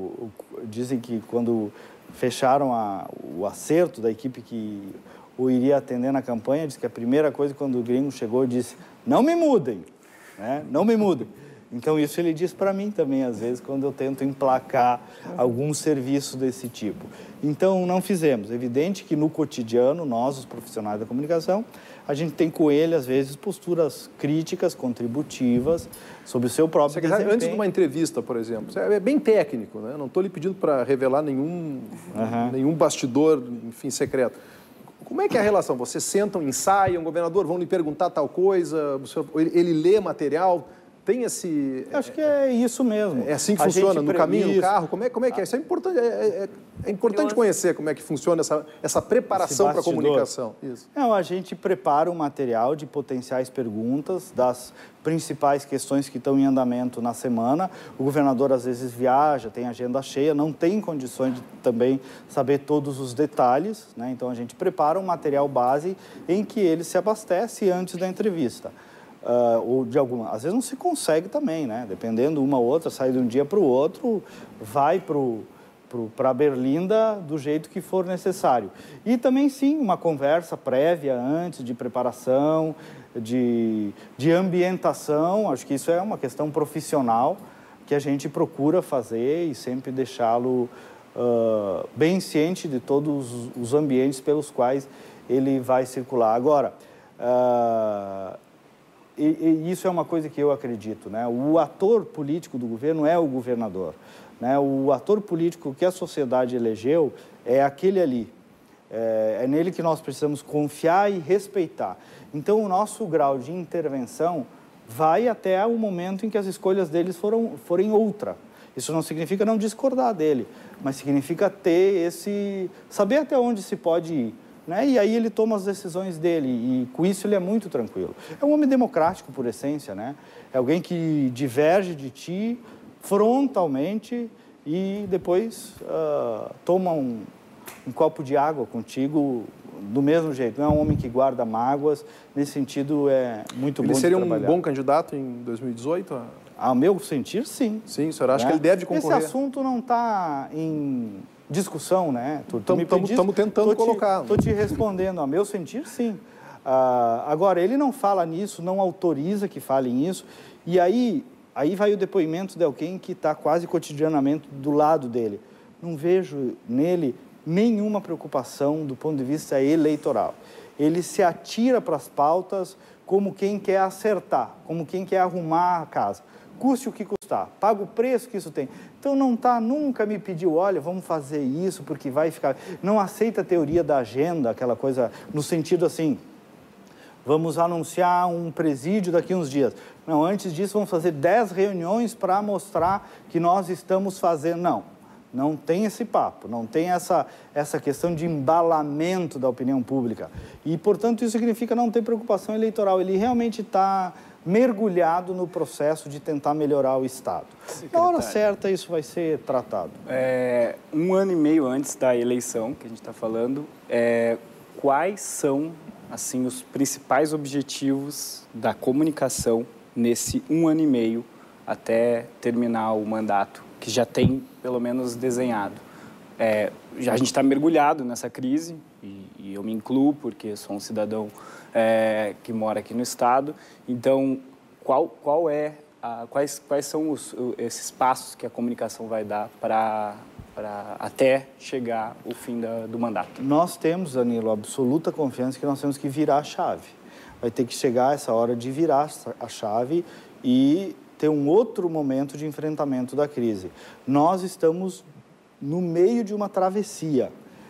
dizem que quando fecharam o acerto da equipe que o iria atender na campanha, disse que a primeira coisa quando o gringo chegou, disse, não me mudem, né? Não me mudem. Então isso ele diz para mim também, às vezes, quando eu tento emplacar algum serviço desse tipo. Então não fizemos. É evidente que no cotidiano, nós, os profissionais da comunicação, a gente tem com ele, às vezes, posturas críticas, contributivas, sobre o seu próprio desempenho. Antes de uma entrevista, por exemplo, é bem técnico, né? Não estou lhe pedindo para revelar nenhum bastidor, enfim, secreto. Como é que é a relação? Vocês sentam, ensaiam, o governador, vão lhe perguntar tal coisa, ele lê material... Tem esse... Acho que é isso mesmo. É assim que funciona, no caminho, no carro? Como é que é? Isso é importante, é importante conhecer como é que funciona essa preparação para a comunicação. Isso. Não, a gente prepara um material de potenciais perguntas das principais questões que estão em andamento na semana. O governador, às vezes, viaja, tem agenda cheia, não tem condições de também saber todos os detalhes, né? Então, a gente prepara um material base em que ele se abastece antes da entrevista. Ou de alguma... Às vezes não se consegue também, né? Dependendo uma ou outra, sai de um dia para o outro, vai para Berlinda do jeito que for necessário. E também, sim, uma conversa prévia antes de preparação, de ambientação. Acho que isso é uma questão profissional que a gente procura fazer e sempre deixá-lo bem ciente de todos os ambientes pelos quais ele vai circular. Agora... E isso é uma coisa que eu acredito, né? O ator político do governo é o governador, né? O ator político que a sociedade elegeu é aquele ali. É nele que nós precisamos confiar e respeitar. Então, o nosso grau de intervenção vai até o momento em que as escolhas deles forem outra. Isso não significa não discordar dele, mas significa saber até onde se pode ir. Né? E aí ele toma as decisões dele e com isso ele é muito tranquilo. É um homem democrático por essência, né? É alguém que diverge de ti frontalmente e depois toma um copo de água contigo do mesmo jeito, não é um homem que guarda mágoas, nesse sentido é muito bom de trabalhar. Ele seria um bom candidato em 2018? Ao meu sentir, sim. Sim, o senhor acha que ele deve concorrer? Esse assunto não está em discussão, né? Estamos tentando colocar. Estou te respondendo, ao meu sentir, sim. Agora, ele não fala nisso, não autoriza que fale nisso, e aí vai o depoimento de alguém que está quase cotidianamente do lado dele. Não vejo nele nenhuma preocupação do ponto de vista eleitoral. Ele se atira para as pautas como quem quer acertar, como quem quer arrumar a casa. Custe o que custar, paga o preço que isso tem. Então nunca me pediu, olha, vamos fazer isso porque vai ficar... Não aceita a teoria da agenda, aquela coisa no sentido assim, vamos anunciar um presídio daqui a uns dias. Não, antes disso vamos fazer 10 reuniões para mostrar que nós estamos fazendo. Não tem esse papo, não tem essa questão de embalamento da opinião pública. E, portanto, isso significa não ter preocupação eleitoral. Ele realmente está mergulhado no processo de tentar melhorar o Estado. Na hora certa, isso vai ser tratado. 1 ano e meio antes da eleição, que a gente está falando, quais são assim, os principais objetivos da comunicação nesse 1 ano e meio até terminar o mandato, que já tem, pelo menos, desenhado? A gente está mergulhado nessa crise, e eu me incluo, porque sou um cidadão que mora aqui no Estado. Então, quais são esses passos que a comunicação vai dar para até chegar o fim do mandato? Nós temos, Danilo, absoluta confiança que nós temos que virar a chave. Vai ter que chegar essa hora de virar a chave e ter um outro momento de enfrentamento da crise. Nós estamos no meio de uma travessia.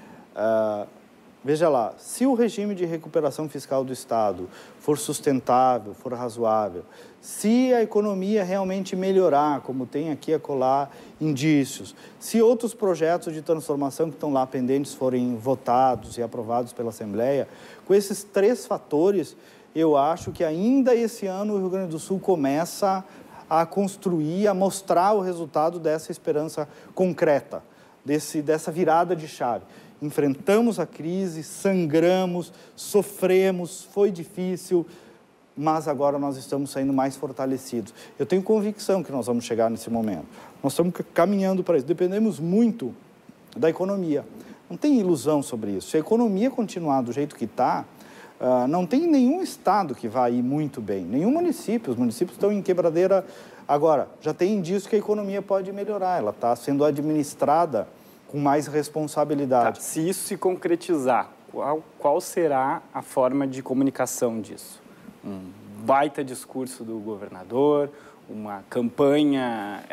Veja lá, se o regime de recuperação fiscal do Estado for sustentável, for razoável, se a economia realmente melhorar, como tem aqui e acolá indícios, se outros projetos de transformação que estão lá pendentes forem votados e aprovados pela Assembleia, com esses 3 fatores, eu acho que ainda esse ano o Rio Grande do Sul começa a construir, a mostrar o resultado dessa esperança concreta, dessa virada de chave. Enfrentamos a crise, sangramos, sofremos, foi difícil, mas agora nós estamos saindo mais fortalecidos. Eu tenho convicção que nós vamos chegar nesse momento. Nós estamos caminhando para isso. Dependemos muito da economia. Não tem ilusão sobre isso. Se a economia continuar do jeito que está, não tem nenhum estado que vai ir muito bem, nenhum município. Os municípios estão em quebradeira. Agora, já tem indício que a economia pode melhorar. Ela está sendo administrada com mais responsabilidade. Se isso se concretizar, qual será a forma de comunicação disso? Um baita discurso do governador, uma campanha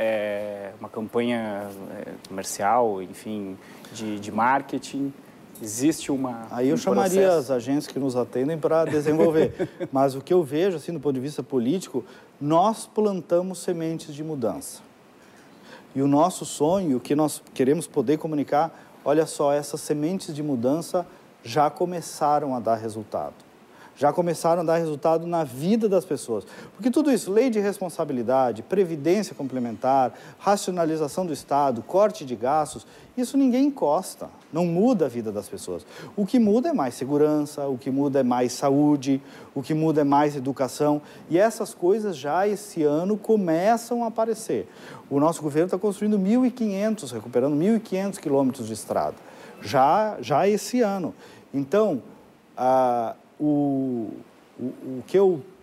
comercial, enfim, de marketing? Existe uma... Aí eu chamaria as agências que nos atendem para desenvolver. Mas o que eu vejo, assim, do ponto de vista político, nós plantamos sementes de mudança. E o nosso sonho, o que nós queremos poder comunicar, olha só, essas sementes de mudança já começaram a dar resultado. Já começaram a dar resultado na vida das pessoas. Porque tudo isso, lei de responsabilidade, previdência complementar, racionalização do Estado, corte de gastos, isso ninguém encosta, não muda a vida das pessoas. O que muda é mais segurança, o que muda é mais saúde, o que muda é mais educação. E essas coisas já esse ano começam a aparecer. O nosso governo está construindo 1.500, recuperando 1.500 quilômetros de estrada, já esse ano. Então, o que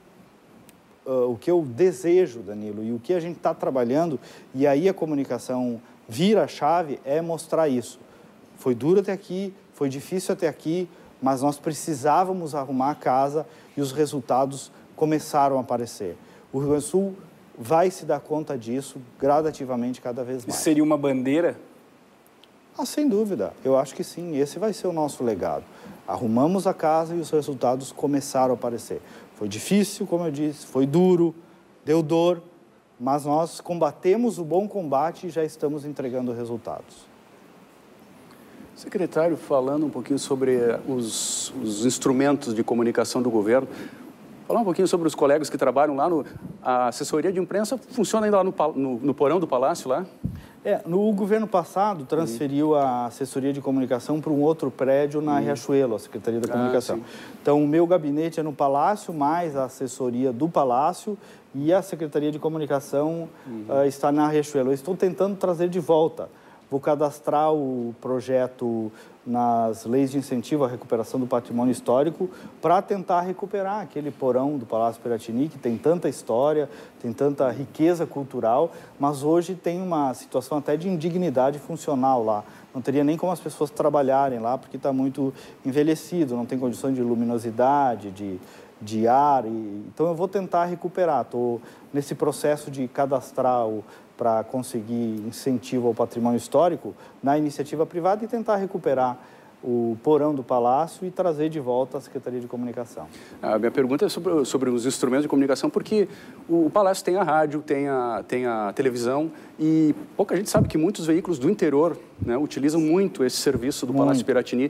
eu desejo, Danilo, e o que a gente está trabalhando, e aí a comunicação vira a chave, é mostrar isso. Foi duro até aqui, foi difícil até aqui, mas nós precisávamos arrumar a casa e os resultados começaram a aparecer. O Rio Grande do Sul vai se dar conta disso gradativamente cada vez mais. Isso seria uma bandeira? Sem dúvida, eu acho que sim, esse vai ser o nosso legado. Arrumamos a casa e os resultados começaram a aparecer. Foi difícil, como eu disse, foi duro, deu dor, mas nós combatemos o bom combate e já estamos entregando resultados. Secretário, falando um pouquinho sobre os instrumentos de comunicação do governo, falar um pouquinho sobre os colegas que trabalham lá a assessoria de imprensa funciona ainda lá no porão do Palácio lá? No governo passado, transferiu a assessoria de comunicação para um outro prédio na Riachuelo, a Secretaria da Comunicação. Então, o meu gabinete é no Palácio, mais a assessoria do Palácio e a Secretaria de Comunicação está na Riachuelo. Eu estou tentando trazer de volta. Vou cadastrar o projeto nas leis de incentivo à recuperação do patrimônio histórico para tentar recuperar aquele porão do Palácio Piratini, que tem tanta história, tem tanta riqueza cultural, mas hoje tem uma situação até de indignidade funcional lá. Não teria nem como as pessoas trabalharem lá, porque está muito envelhecido, não tem condições de luminosidade, de ar. Então, eu vou tentar recuperar. Estou nesse processo de cadastrar para conseguir incentivo ao patrimônio histórico na iniciativa privada e tentar recuperar o porão do Palácio e trazer de volta a Secretaria de Comunicação. A minha pergunta é sobre os instrumentos de comunicação, porque o Palácio tem a rádio, tem a televisão e pouca gente sabe que muitos veículos do interior, né, utilizam muito esse serviço do Palácio Piratini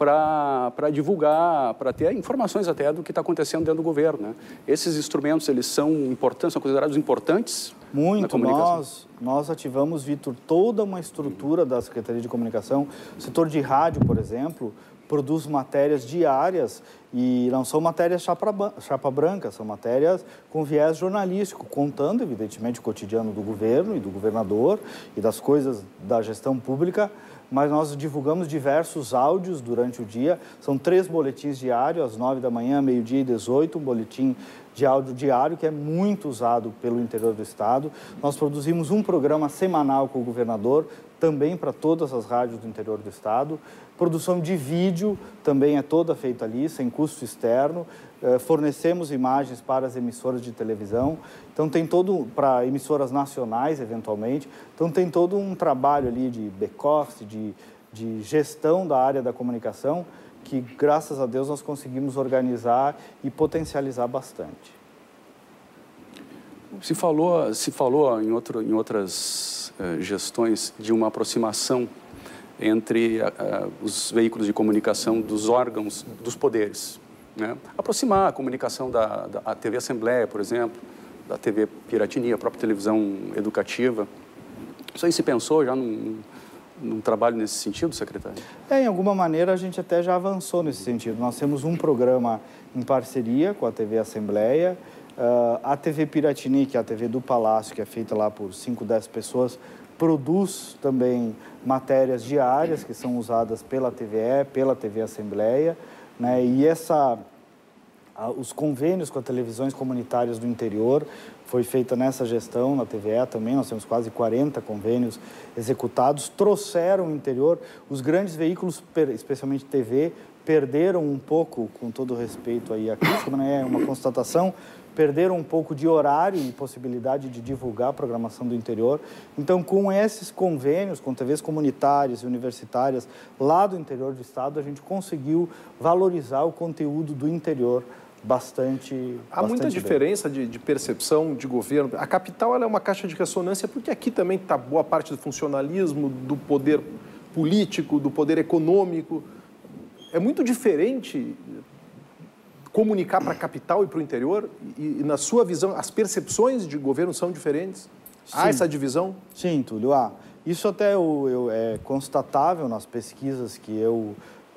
para divulgar, para ter informações até do que está acontecendo dentro do governo, né? Esses instrumentos, eles são importantes, são considerados importantes? Muito. Nós ativamos, Vitor, toda uma estrutura da Secretaria de Comunicação. O setor de rádio, por exemplo, produz matérias diárias e não são matérias chapa branca, são matérias com viés jornalístico, contando, evidentemente, o cotidiano do governo e do governador e das coisas da gestão pública, mas nós divulgamos diversos áudios durante o dia. São 3 boletins diários, às 9 da manhã, meio-dia e 18, um boletim de áudio diário que é muito usado pelo interior do estado. Nós produzimos um programa semanal com o governador, também para todas as rádios do interior do estado. Produção de vídeo também é toda feita ali, sem custo externo. Fornecemos imagens para as emissoras de televisão. Então, tem todo, para emissoras nacionais, eventualmente. Então, tem todo um trabalho ali de back-office, de gestão da área da comunicação, que, graças a Deus, nós conseguimos organizar e potencializar bastante. Se falou em outras gestões de uma aproximação entre os veículos de comunicação dos órgãos dos poderes, né? Aproximar a comunicação da TV Assembleia, por exemplo, da TV Piratini, a própria televisão educativa. Isso aí se pensou já num trabalho nesse sentido, secretário? Em alguma maneira, a gente até já avançou nesse sentido. Nós temos um programa em parceria com a TV Assembleia. A TV Piratini, que é a TV do Palácio, que é feita lá por 5, 10 pessoas, produz também matérias diárias que são usadas pela TVE, pela TV Assembleia, né? E os convênios com as televisões comunitárias do interior foi feita nessa gestão, na TVE também, nós temos quase 40 convênios executados, trouxeram o interior, os grandes veículos, especialmente TV, perderam um pouco, com todo respeito aí à crítica, mas é uma constatação, perderam um pouco de horário e possibilidade de divulgar a programação do interior. Então, com esses convênios, com TVs comunitárias e universitárias lá do interior do estado, a gente conseguiu valorizar o conteúdo do interior bastante. Há muita diferença de percepção de governo. A capital ela é uma caixa de ressonância porque aqui também está boa parte do funcionalismo, do poder político, do poder econômico. É muito diferente comunicar para a capital e para o interior? E, na sua visão, as percepções de governo são diferentes? Sim. Há essa divisão? Sim, Túlio. Isso até é constatável nas pesquisas que eu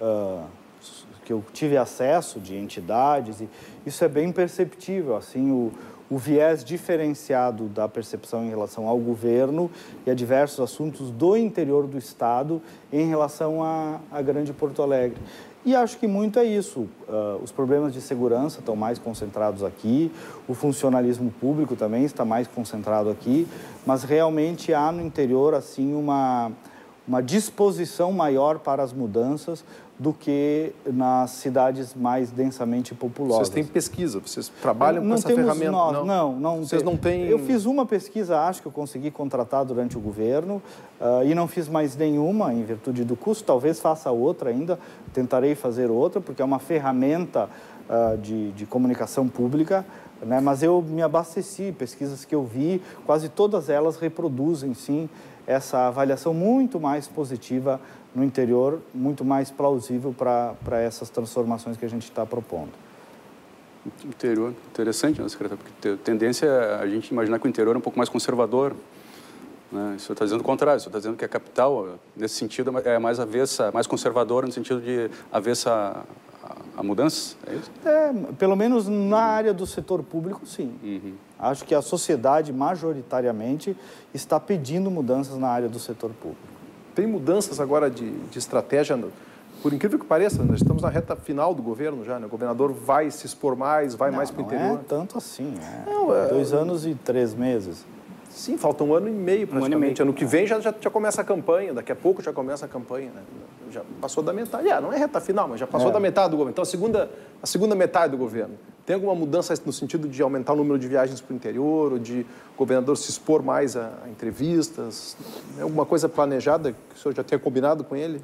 tive acesso de entidades. E isso é bem perceptível, assim, o viés diferenciado da percepção em relação ao governo e a diversos assuntos do interior do estado em relação à grande Porto Alegre. E acho que muito é isso. Os problemas de segurança estão mais concentrados aqui, o funcionalismo público também está mais concentrado aqui, mas realmente há no interior assim uma disposição maior para as mudanças do que nas cidades mais densamente populosas. Vocês têm pesquisa, vocês trabalham com essa ferramenta? Não. Vocês não têm... Eu fiz uma pesquisa, acho que eu consegui contratar durante o governo, e não fiz mais nenhuma em virtude do custo, talvez faça outra ainda, tentarei fazer outra, porque é uma ferramenta de comunicação pública, né? Mas eu me abasteci, pesquisas que eu vi, quase todas elas reproduzem, sim, essa avaliação muito mais positiva no interior, muito mais plausível para essas transformações que a gente está propondo. Interior, interessante, né, secretário? Porque a tendência é a gente imaginar que o interior é um pouco mais conservador, Né? O senhor está dizendo o contrário, o senhor está dizendo que a capital, nesse sentido, é mais avessa, mais conservadora, no sentido de avessa a mudança, é isso? Pelo menos na área do setor público, sim. Acho que a sociedade, majoritariamente, está pedindo mudanças na área do setor público. Tem mudanças agora de estratégia, por incrível que pareça, nós estamos na reta final do governo já, né? O governador vai se expor mais, vai mais para o interior. Não é tanto assim, 2 anos e 3 meses. Sim, falta 1 ano e meio praticamente. 1 ano e meio. Ano que vem já começa a campanha, daqui a pouco já começa a campanha. Né? Já passou da metade, não é reta final, mas já passou da metade do governo. Então, a segunda metade do governo. Tem alguma mudança no sentido de aumentar o número de viagens para o interior, ou de o governador se expor mais a entrevistas? É alguma coisa planejada que o senhor já tenha combinado com ele?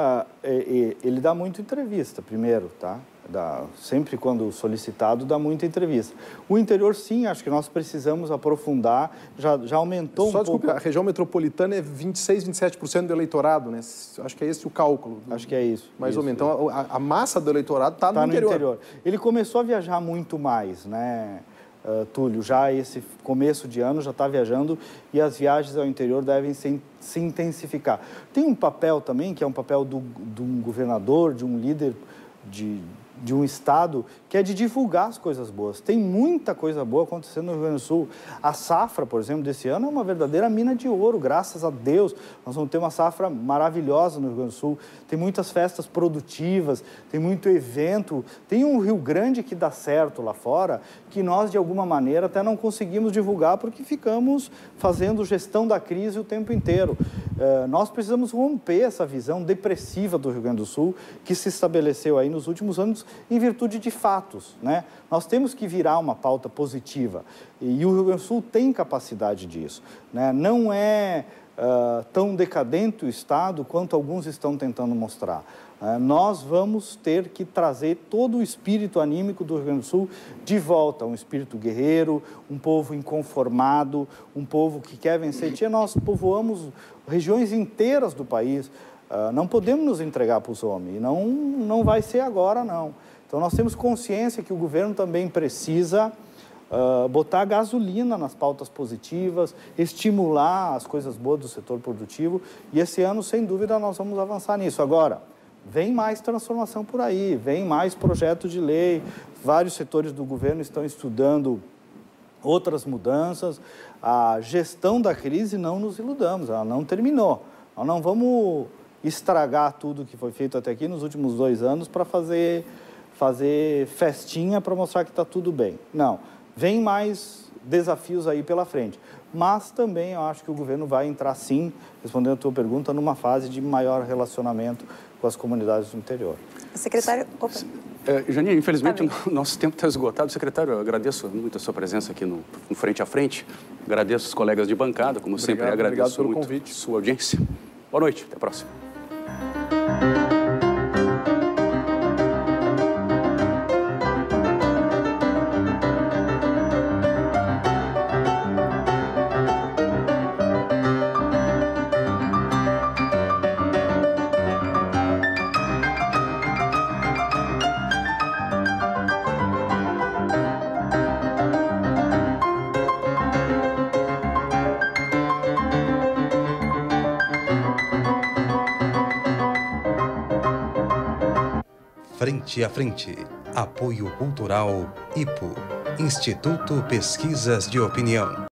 Ele dá muita entrevista, primeiro, tá? Sempre quando solicitado, dá muita entrevista. O interior, sim, acho que nós precisamos aprofundar, já aumentou Só um pouco. Desculpe, a região metropolitana é 26, 27% do eleitorado, né? Acho que é esse o cálculo. Acho que é isso. Mais ou menos. Então, a massa do eleitorado está no interior. Ele começou a viajar muito mais, né, Túlio? Já esse começo de ano já está viajando e as viagens ao interior devem se intensificar. Tem um papel também, que é um papel de um governador, de um líder de um estado, que é de divulgar as coisas boas. Tem muita coisa boa acontecendo no Rio Grande do Sul. A safra, por exemplo, desse ano é uma verdadeira mina de ouro, graças a Deus. Nós vamos ter uma safra maravilhosa no Rio Grande do Sul. Tem muitas festas produtivas, tem muito evento. Tem um Rio Grande que dá certo lá fora, que nós, de alguma maneira, até não conseguimos divulgar porque ficamos fazendo gestão da crise o tempo inteiro. Nós precisamos romper essa visão depressiva do Rio Grande do Sul, que se estabeleceu aí nos últimos anos em virtude de fatos, né? Nós temos que virar uma pauta positiva e o Rio Grande do Sul tem capacidade disso, né? Não é tão decadente o Estado quanto alguns estão tentando mostrar. Nós vamos ter que trazer todo o espírito anímico do Rio Grande do Sul de volta, um espírito guerreiro, um povo inconformado, um povo que quer vencer. Nós povoamos regiões inteiras do país, não podemos nos entregar para os homens, e não vai ser agora, não. Então, nós temos consciência que o governo também precisa botar gasolina nas pautas positivas, estimular as coisas boas do setor produtivo, e esse ano, sem dúvida, nós vamos avançar nisso. Agora, vem mais transformação por aí, vem mais projetos de lei, vários setores do governo estão estudando outras mudanças. A gestão da crise, não nos iludamos, ela não terminou. Nós não vamos estragar tudo que foi feito até aqui nos últimos 2 anos para fazer festinha para mostrar que está tudo bem. Não, vem mais desafios aí pela frente. Mas também eu acho que o governo vai entrar, sim, respondendo a tua pergunta, numa fase de maior relacionamento com as comunidades do interior. Secretário... Janine, infelizmente o nosso tempo está esgotado. Secretário, eu agradeço muito a sua presença aqui no Frente a Frente. Agradeço os colegas de bancada, como sempre, agradeço muito a sua audiência. Boa noite, até a próxima. Frente a Frente. Apoio Cultural IPO. Instituto Pesquisas de Opinião.